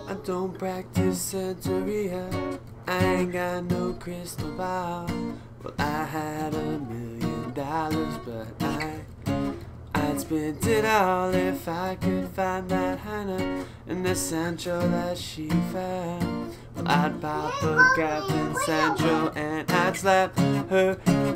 I don't practice Santeria, I ain't got no crystal ball. Well, I had $1 million, but I'd spend it all if I could find that Hannah in the Sancho that she found. Well, I'd pop a Captain Sancho and I'd slap her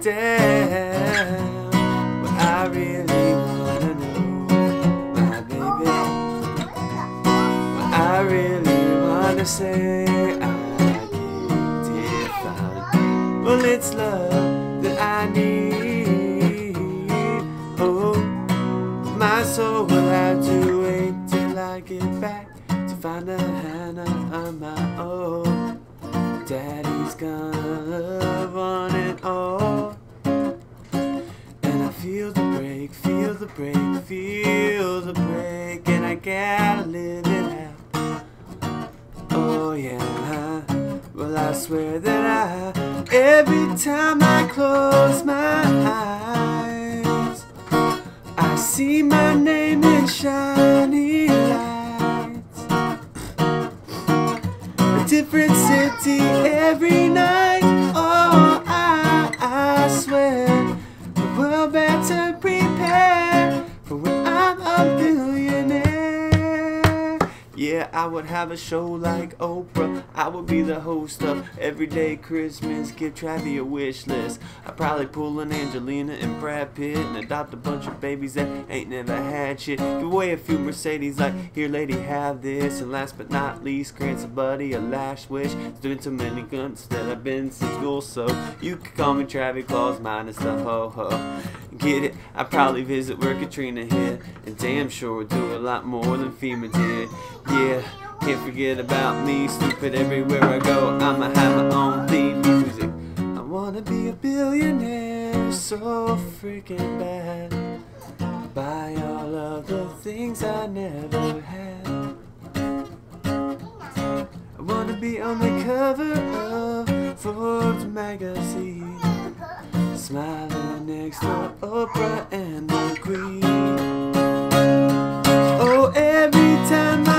down. Well, I really wanna know, my baby. Well, I really wanna say I get defined. Well, it's love that I need. Oh, my soul will have to wait till I get back to find a Hannah on my own. Daddy's gonna love on it all. And I feel the break, feel the break, feel the break, and I gotta live it out. Oh yeah, well I swear that every time I close my eyes, I see my name in shiny lights. A different city every night. Oh, I swear the world better prepare for when I'm a billionaire. Yeah, I would have a show like Oprah. I would be the host of Everyday Christmas. Give Travi a wish list. I'd probably pull an Angelina and Brad Pitt and adopt a bunch of babies that ain't never had shit. Give away a few Mercedes like, here lady, have this. And last but not least, grant somebody a last wish. There's been so many guns that I've been since school, so you could call me Travis Claus minus the ho-ho. Get it? I'd probably visit where Katrina hit, and damn sure would do a lot more than FEMA did. Yeah, can't forget about me, stupid everywhere I go. I'ma have my own theme music. I wanna be a billionaire so freaking bad. Buy all of the things I never had. I wanna be on the cover of Forbes magazine, smiling next to Oprah and the Queen. Oh, every time